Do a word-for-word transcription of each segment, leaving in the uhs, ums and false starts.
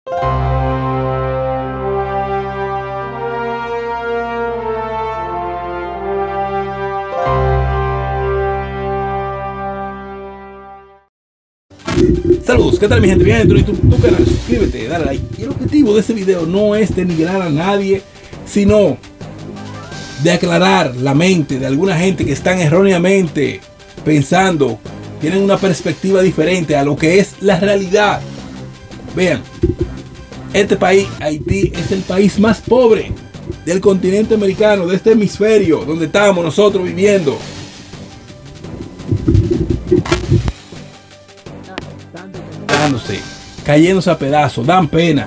Saludos, ¿qué tal mi gente? Bien, dentro de tu, tu canal, suscríbete, dale like. Y el objetivo de este video no es denigrar a nadie, sino de aclarar la mente de alguna gente que están erróneamente pensando, tienen una perspectiva diferente a lo que es la realidad. Vean, este país, Haití, es el país más pobre del continente americano, de este hemisferio donde estamos nosotros viviendo. Cayéndose a pedazos, dan pena.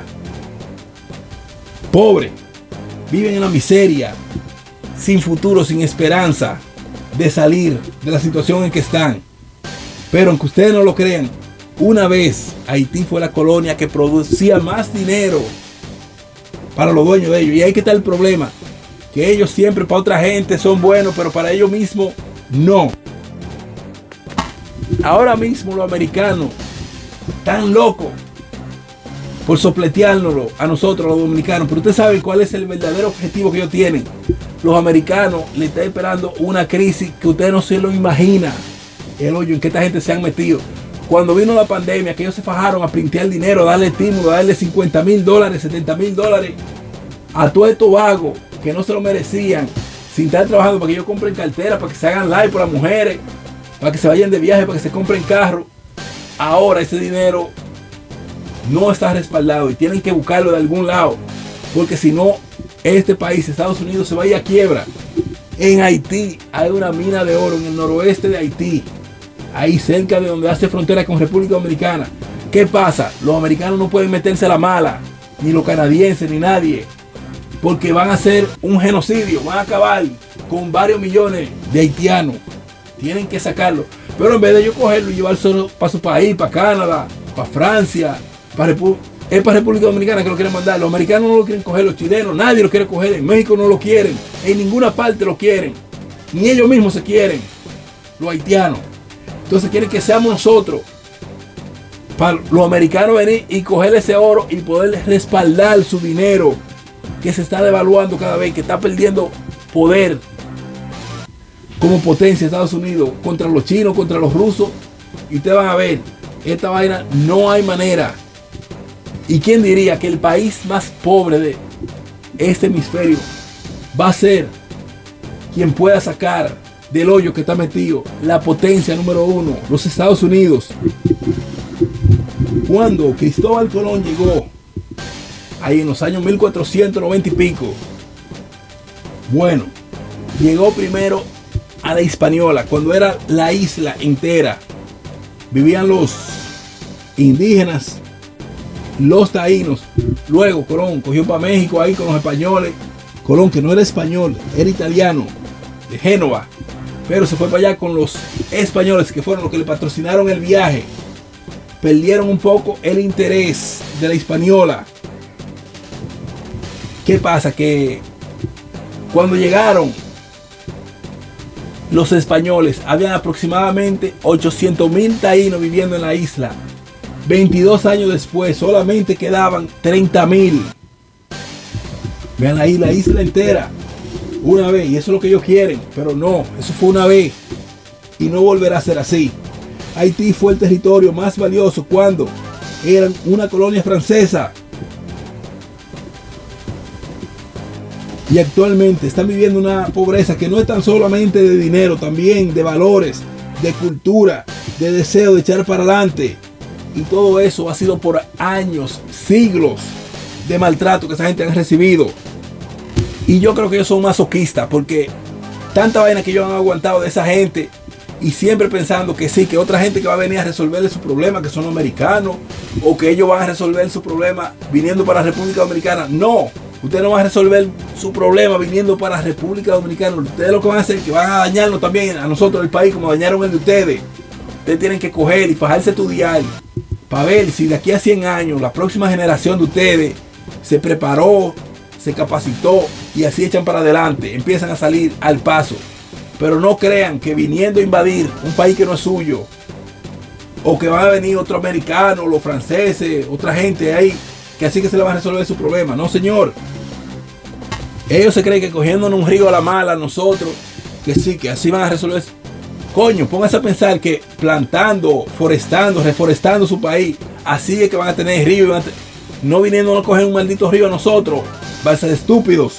Pobre, viven en la miseria, sin futuro, sin esperanza de salir de la situación en que están. Pero aunque ustedes no lo crean, una vez Haití fue la colonia que producía más dinero para los dueños de ellos. Y ahí que está el problema, que ellos siempre para otra gente son buenos, pero para ellos mismos no. Ahora mismo los americanos tan locos por sopleteárnoslo a nosotros los dominicanos, pero ustedes saben cuál es el verdadero objetivo que ellos tienen. Los americanos le están esperando una crisis que ustedes no se lo imaginan, el hoyo en que esta gente se han metido. Cuando vino la pandemia, que ellos se fajaron a printear dinero, a darle estímulo, a darle cincuenta mil dólares, setenta mil dólares a todos estos vagos que no se lo merecían, sin estar trabajando, para que ellos compren cartera, para que se hagan live por las mujeres, para que se vayan de viaje, para que se compren carros. Ahora ese dinero no está respaldado y tienen que buscarlo de algún lado, porque si no, este país, Estados Unidos, se va a ir a quiebra. En Haití hay una mina de oro en el noroeste de Haití, ahí cerca de donde hace frontera con República Dominicana. ¿Qué pasa? Los americanos no pueden meterse a la mala, ni los canadienses, ni nadie, porque van a hacer un genocidio, van a acabar con varios millones de haitianos. Tienen que sacarlo. Pero en vez de ellos cogerlo y llevárselo para su país, para Canadá, para Francia, para Repu es para República Dominicana que lo quieren mandar. Los americanos no lo quieren coger, los chilenos, nadie lo quiere coger. En México no lo quieren, en ninguna parte lo quieren, ni ellos mismos se quieren, los haitianos. Entonces quieren que seamos nosotros, para los americanos, venir y coger ese oro y poder respaldar su dinero, que se está devaluando cada vez, que está perdiendo poder como potencia Estados Unidos contra los chinos, contra los rusos. Y ustedes van a ver, esta vaina no hay manera. ¿Y quién diría que el país más pobre de este hemisferio va a ser quien pueda sacar del hoyo que está metido la potencia número uno, los Estados Unidos? Cuando Cristóbal Colón llegó ahí en los años mil cuatrocientos noventa y pico, bueno, llegó primero a la Hispaniola, cuando era la isla entera. Vivían los indígenas, los taínos. Luego Colón cogió para México ahí con los españoles. Colón, que no era español, era italiano, de Génova, pero se fue para allá con los españoles, que fueron los que le patrocinaron el viaje. Perdieron un poco el interés de la Hispaniola. ¿Qué pasa? Que cuando llegaron los españoles, habían aproximadamente ochocientos mil taínos viviendo en la isla. veintidós años después solamente quedaban treinta mil. Vean ahí la isla entera, una vez, y eso es lo que ellos quieren, pero no, eso fue una vez y no volverá a ser así. Haití fue el territorio más valioso cuando eran una colonia francesa, y actualmente están viviendo una pobreza que no es tan solamente de dinero, también de valores, de cultura, de deseo de echar para adelante. Y todo eso ha sido por años, siglos de maltrato que esa gente ha recibido. Y yo creo que ellos son masoquistas, porque tanta vaina que ellos han aguantado de esa gente, y siempre pensando que sí, que otra gente que va a venir a resolverle su problema, que son americanos, o que ellos van a resolver su problema viniendo para la República Dominicana. No, ustedes no van a resolver su problema viniendo para la República Dominicana. Ustedes lo que van a hacer es que van a dañarnos también a nosotros, el país, como dañaron el de ustedes. Ustedes tienen que coger y fajarse a estudiar para ver si de aquí a cien años la próxima generación de ustedes se preparó, se capacitó, y así echan para adelante, empiezan a salir al paso. Pero no crean que viniendo a invadir un país que no es suyo, o que van a venir otros americanos, los franceses, otra gente ahí, que así que se le va a resolver su problema. No, señor. Ellos se creen que cogiéndonos un río a la mala nosotros, que sí, que así van a resolver eso. Coño, pónganse a pensar que plantando, forestando, reforestando su país, así es que van a tener río. Van a tener, no viniendo a coger un maldito río a nosotros. Van a ser estúpidos.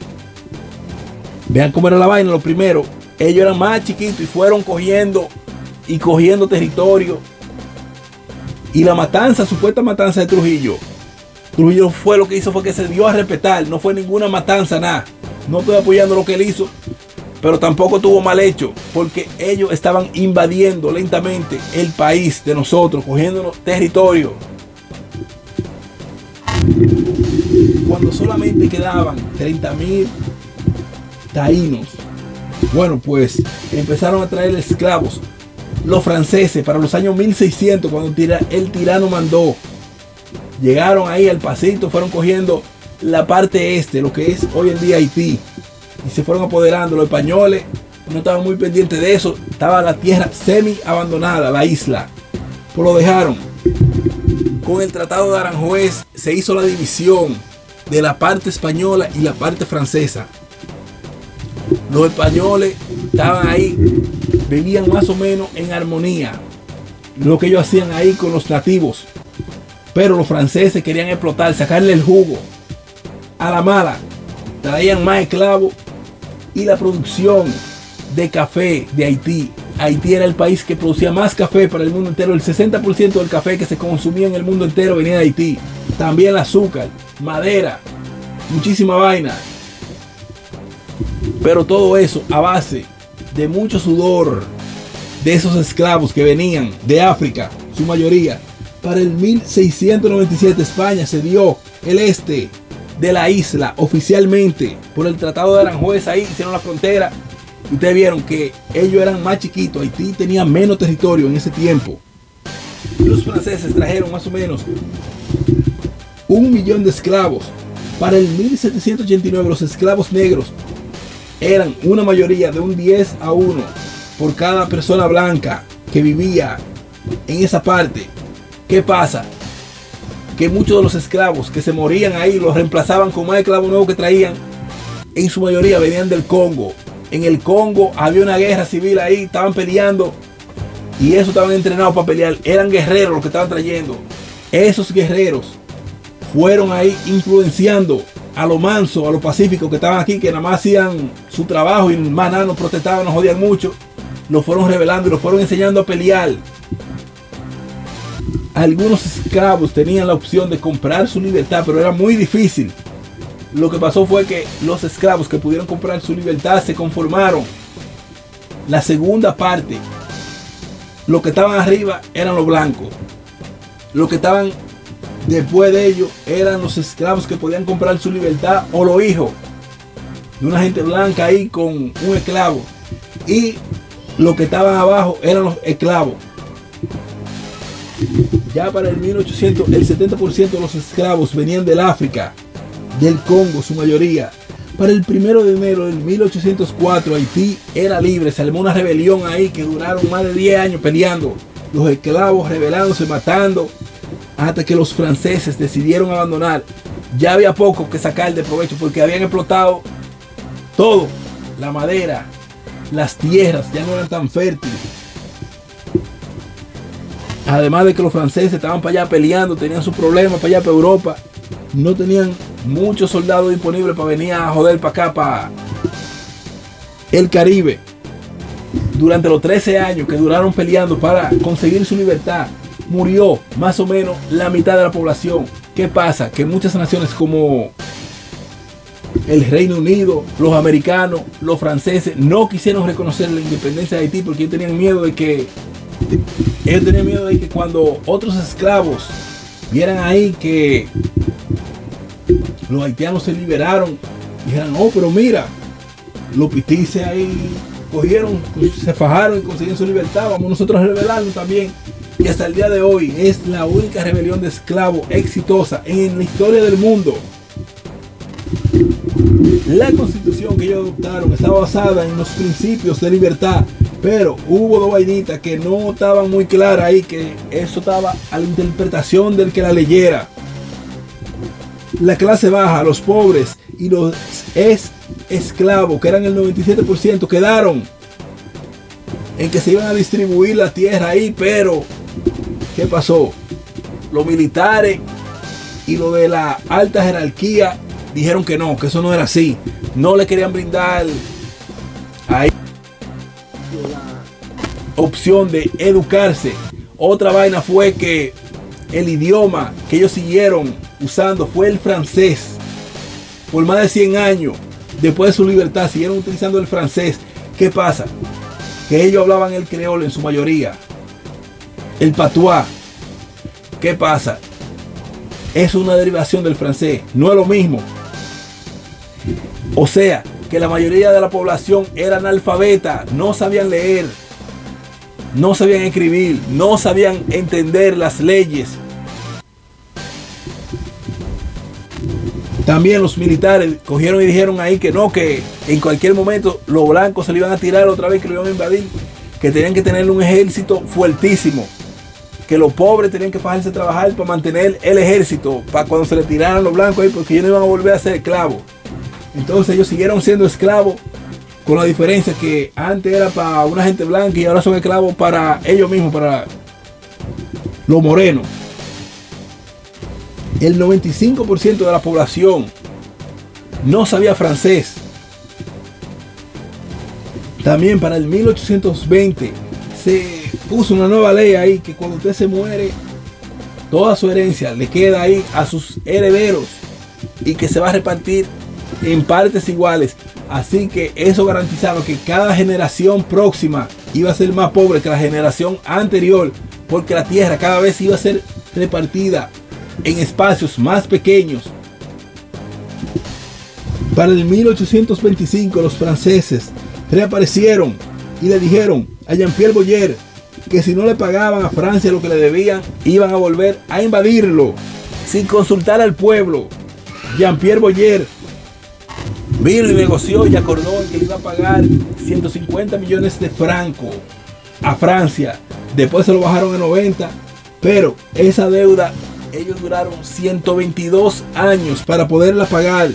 Vean cómo era la vaina. Lo primero, ellos eran más chiquitos y fueron cogiendo y cogiendo territorio. Y la matanza, supuesta matanza de Trujillo, Trujillo fue lo que hizo fue que se dio a respetar. No fue ninguna matanza, nada. No estoy apoyando lo que él hizo, pero tampoco tuvo mal hecho, porque ellos estaban invadiendo lentamente el país de nosotros, cogiéndonos territorio. Cuando solamente quedaban treinta mil taínos, bueno, pues empezaron a traer esclavos. Los franceses, para los años mil seiscientos, cuando el tirano mandó, llegaron ahí al pasito, fueron cogiendo la parte este, lo que es hoy en día Haití, y se fueron apoderando. Los españoles no estaban muy pendientes de eso, estaba la tierra semi abandonada, la isla, pues lo dejaron. Con el Tratado de Aranjuez se hizo la división de la parte española y la parte francesa. Los españoles estaban ahí, vivían más o menos en armonía, lo que ellos hacían ahí con los nativos. Pero los franceses querían explotar, sacarle el jugo a la mala. Traían más esclavos y la producción de café de Haití. Haití era el país que producía más café para el mundo entero. El sesenta por ciento del café que se consumía en el mundo entero venía de Haití. También el azúcar, madera, muchísima vaina. Pero todo eso a base de mucho sudor de esos esclavos que venían de África, su mayoría. Para el mil seiscientos noventa y siete España se dio el este de la isla oficialmente por el Tratado de Aranjuez. Ahí hicieron la frontera. Ustedes vieron que ellos eran más chiquitos. Haití tenía menos territorio en ese tiempo. Los franceses trajeron más o menos un millón de esclavos. Para el mil setecientos ochenta y nueve los esclavos negros eran una mayoría de un diez a uno por cada persona blanca que vivía en esa parte. ¿Qué pasa? Que muchos de los esclavos que se morían ahí los reemplazaban con más esclavos nuevos que traían. En su mayoría venían del Congo. En el Congo había una guerra civil ahí, estaban peleando. Y esos estaban entrenados para pelear. Eran guerreros los que estaban trayendo. Esos guerreros fueron ahí influenciando a los mansos, a los pacíficos que estaban aquí, que nada más hacían su trabajo y más nada nos protestaban, nos jodían mucho. Los fueron revelando y los fueron enseñando a pelear. Algunos esclavos tenían la opción de comprar su libertad, pero era muy difícil. Lo que pasó fue que los esclavos que pudieron comprar su libertad se conformaron. La segunda parte, los que estaban arriba eran los blancos. Los que estaban después de ellos eran los esclavos que podían comprar su libertad, o los hijos de una gente blanca ahí con un esclavo. Y los que estaban abajo eran los esclavos. Ya para el mil ochocientos, el setenta por ciento de los esclavos venían del África, del Congo, su mayoría. Para el primero de enero del mil ochocientos cuatro, Haití era libre. Se armó una rebelión ahí que duraron más de diez años peleando. Los esclavos rebelándose, matando, hasta que los franceses decidieron abandonar. Ya había poco que sacar de provecho porque habían explotado todo. La madera, las tierras ya no eran tan fértiles. Además de que los franceses estaban para allá peleando, tenían sus problemas para allá, para Europa. No tenían muchos soldados disponibles para venir a joder para acá, para el Caribe. Durante los trece años que duraron peleando para conseguir su libertad, murió más o menos la mitad de la población. ¿Qué pasa? Que muchas naciones como el Reino Unido, los americanos, los franceses, no quisieron reconocer la independencia de Haití porque ellos tenían miedo de que ellos tenían miedo de que cuando otros esclavos vieran ahí que los haitianos se liberaron, dijeran, oh, pero mira, los pitices ahí cogieron, se fajaron y consiguieron su libertad, vamos nosotros a rebelarnos también. Y hasta el día de hoy es la única rebelión de esclavos exitosa en la historia del mundo. La constitución que ellos adoptaron está basada en los principios de libertad, pero hubo dos vainitas que no estaban muy claras ahí, que eso estaba a la interpretación del que la leyera. la clase baja, los pobres y los ex esclavos, que eran el noventa y siete por ciento, quedaron en que se iban a distribuir la tierra ahí, pero ¿qué pasó? Los militares y lo de la alta jerarquía dijeron que no, que eso no era así. No le querían brindar ahí la opción de educarse. Otra vaina fue que el idioma que ellos siguieron usando fue el francés. Por más de cien años después de su libertad siguieron utilizando el francés. ¿Qué pasa? Que ellos hablaban el creol en su mayoría, el patuá. ¿Qué pasa? Es una derivación del francés, no es lo mismo. O sea, que la mayoría de la población era analfabeta, no sabían leer, no sabían escribir, no sabían entender las leyes. También los militares cogieron y dijeron ahí que no, que en cualquier momento los blancos se le iban a tirar otra vez, que lo iban a invadir, que tenían que tener un ejército fuertísimo, que los pobres tenían que fajarse a trabajar para mantener el ejército, para cuando se le tiraran los blancos ahí, porque ellos no iban a volver a ser esclavos. Entonces ellos siguieron siendo esclavos, con la diferencia que antes era para una gente blanca y ahora son esclavos para ellos mismos, para los morenos. El noventa y cinco por ciento de la población no sabía francés. También para el mil ochocientos veinte se puso una nueva ley ahí, que cuando usted se muere, toda su herencia le queda ahí a sus herederos y que se va a repartir en partes iguales. Así que eso garantizaba que cada generación próxima iba a ser más pobre que la generación anterior, porque la tierra cada vez iba a ser repartida en espacios más pequeños. Para el mil ochocientos veinticinco los franceses reaparecieron y le dijeron a Jean-Pierre Boyer que si no le pagaban a Francia lo que le debían, iban a volver a invadirlo sin consultar al pueblo. Jean-Pierre Boyer vino y negoció y acordó que le iba a pagar ciento cincuenta millones de francos a Francia. Después se lo bajaron a noventa, pero esa deuda ellos duraron ciento veintidós años para poderla pagar.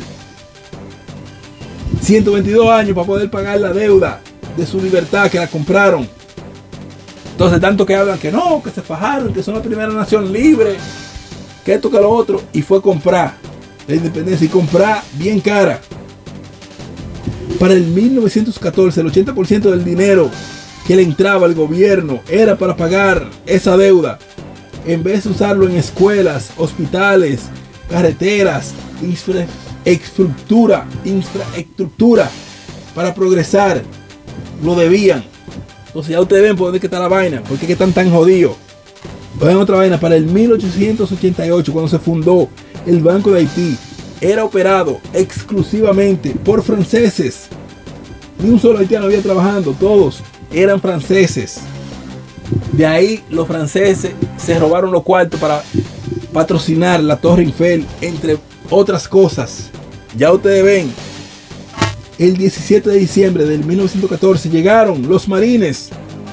ciento veintidós años para poder pagar la deuda de su libertad, que la compraron. Entonces tanto que hablan que no, que se fajaron, que son la primera nación libre, que esto, que lo otro, y fue comprar la independencia, y comprar bien cara. Para el mil novecientos catorce el ochenta por ciento del dinero que le entraba al gobierno era para pagar esa deuda, en vez de usarlo en escuelas, hospitales, carreteras, infraestructura, infraestructura para progresar. Lo debían. Entonces ya ustedes ven por dónde está la vaina, por qué están tan jodidos. Vean otra vaina. Para el mil ochocientos ochenta y ocho, cuando se fundó el Banco de Haití, era operado exclusivamente por franceses. Ni un solo haitiano había trabajando, todos eran franceses. De ahí los franceses se robaron los cuartos para patrocinar la Torre Eiffel, entre otras cosas. Ya ustedes ven, el diecisiete de diciembre del mil novecientos catorce llegaron los marines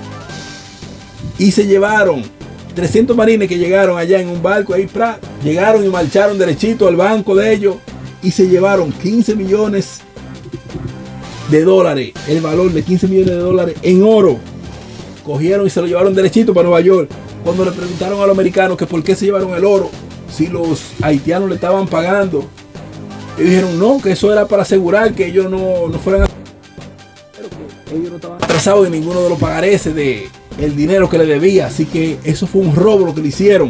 y se llevaron trescientos marines que llegaron allá en un barco ahí, pra, llegaron y marcharon derechito al banco de ellos y se llevaron quince millones de dólares, el valor de quince millones de dólares en oro. Cogieron y se lo llevaron derechito para Nueva York. Cuando le preguntaron a los americanos que por qué se llevaron el oro, si los haitianos le estaban pagando, y dijeron no, que eso era para asegurar que ellos no, no fueran a... Pero que ellos no estaban atrasados de ninguno de los pagareces de el dinero que le debía. Así que eso fue un robo lo que le hicieron.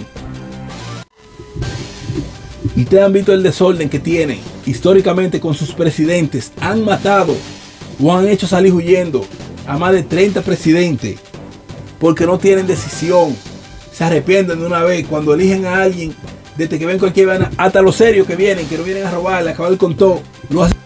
Y ustedes han visto el desorden que tienen históricamente con sus presidentes. Han matado o han hecho salir huyendo a más de treinta presidentes porque no tienen decisión. Se arrepienten de una vez cuando eligen a alguien. Desde que ven cualquier vaina, hasta los serios que vienen, que no vienen a robarle, a acabar con todo, lo hacen.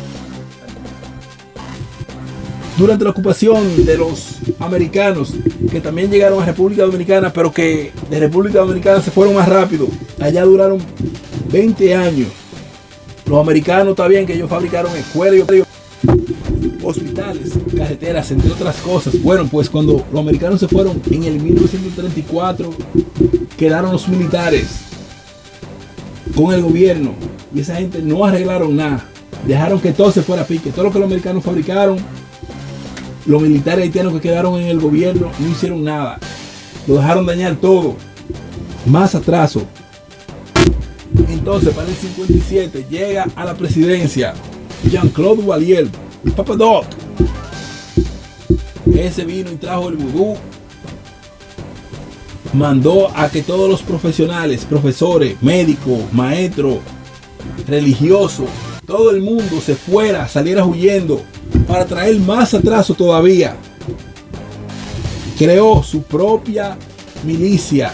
Durante la ocupación de los americanos, que también llegaron a República Dominicana, pero que de República Dominicana se fueron más rápido, allá duraron veinte años. Los americanos, está bien que ellos fabricaron escuelas, hospitales, carreteras, entre otras cosas. Bueno, pues cuando los americanos se fueron en el mil novecientos treinta y cuatro, quedaron los militares con el gobierno Y esa gente no arreglaron nada. Dejaron que todo se fuera a pique. Todo lo que los americanos fabricaron, los militares haitianos que quedaron en el gobierno no hicieron nada. Lo dejaron dañar todo. Más atraso. Entonces, para el cincuenta y siete llega a la presidencia Jean-Claude Duvalier, Papa Doc. Ese vino y trajo el vudú. Mandó a que todos los profesionales, profesores, médicos, maestros, religiosos, todo el mundo se fuera, saliera huyendo para traer más atraso todavía. Creó su propia milicia,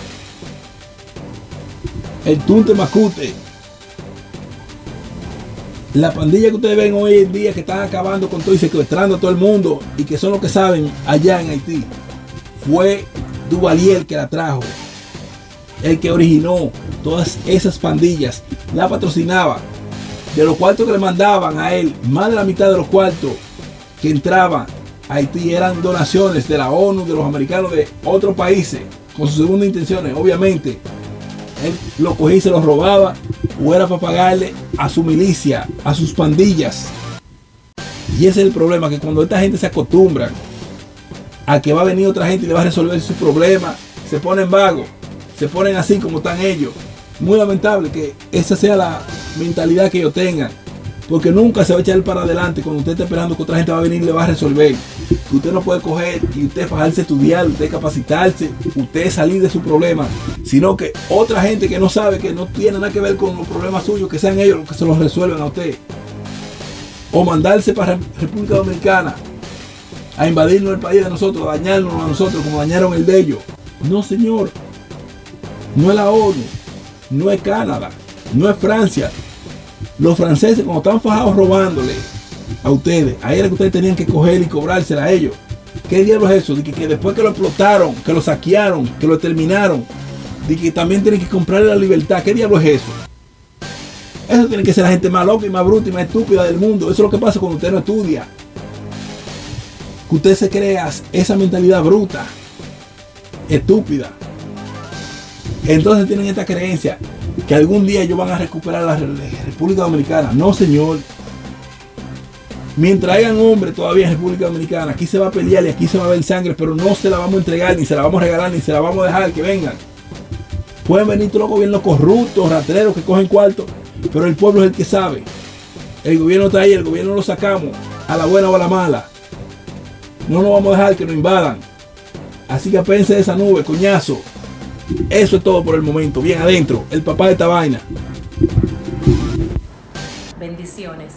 el Tunte Macute. La pandilla que ustedes ven hoy en día que están acabando con todo y secuestrando a todo el mundo y que son los que saben allá en Haití, fue Duvalier que la trajo, el que originó todas esas pandillas, la patrocinaba. De los cuartos que le mandaban a él, más de la mitad de los cuartos que entraban a Haití eran donaciones de la ONU, de los americanos, de otros países, con sus segundas intenciones. Obviamente, él lo cogía y se los robaba, o era para pagarle a su milicia, a sus pandillas. Y ese es el problema, que cuando esta gente se acostumbra a que va a venir otra gente y le va a resolver sus problemas, se ponen vagos, se ponen así como están ellos. Muy lamentable que esa sea la mentalidad que ellos tengan, porque nunca se va a echar para adelante cuando usted está esperando que otra gente va a venir y le va a resolver. Que usted no puede coger y usted fajarse a estudiar, usted capacitarse, usted salir de su problema, sino que otra gente que no sabe, que no tiene nada que ver con los problemas suyos, que sean ellos los que se los resuelvan a usted, o mandarse para República Dominicana a invadirnos el país de nosotros, a dañarnos a nosotros como dañaron el de ellos. No, señor, no es la ONU, no es Canadá, no es Francia. Los franceses, cuando estaban fajados robándole a ustedes, ahí era que ustedes tenían que coger y cobrársela a ellos. ¿Qué diablos es eso? De que, que después que lo explotaron, que lo saquearon, que lo exterminaron, de que también tienen que comprarle la libertad. ¿Qué diablos es eso? Eso tiene que ser la gente más loca y más bruta y más estúpida del mundo. Eso es lo que pasa cuando usted no estudia. Que usted se crea esa mentalidad bruta, estúpida. Entonces tienen esta creencia que algún día ellos van a recuperar la República Dominicana. No, señor. Mientras hayan hombres todavía en República Dominicana, aquí se va a pelear y aquí se va a ver sangre, pero no se la vamos a entregar, ni se la vamos a regalar, ni se la vamos a dejar que vengan. Pueden venir todos los gobiernos corruptos, rastreros que cogen cuartos, pero el pueblo es el que sabe. El gobierno está ahí, el gobierno lo sacamos, a la buena o a la mala. No nos vamos a dejar que nos invadan. Así que apense de esa nube, coñazo. Eso es todo por el momento. Bien adentro, el papá de esta vaina. Bendiciones.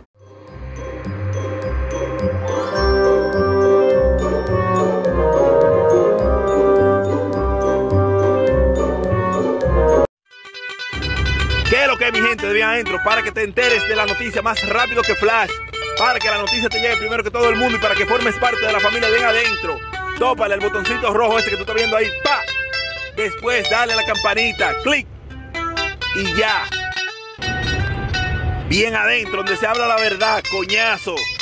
¿Qué es lo que es, mi gente de Bien Adentro? Para que te enteres de la noticia más rápido que Flash, para que la noticia te llegue primero que todo el mundo y para que formes parte de la familia Bien Adentro, tópale el botoncito rojo ese que tú estás viendo ahí, ¡pa! Después dale a la campanita, clic y ya. Bien Adentro, donde se habla la verdad, coñazo.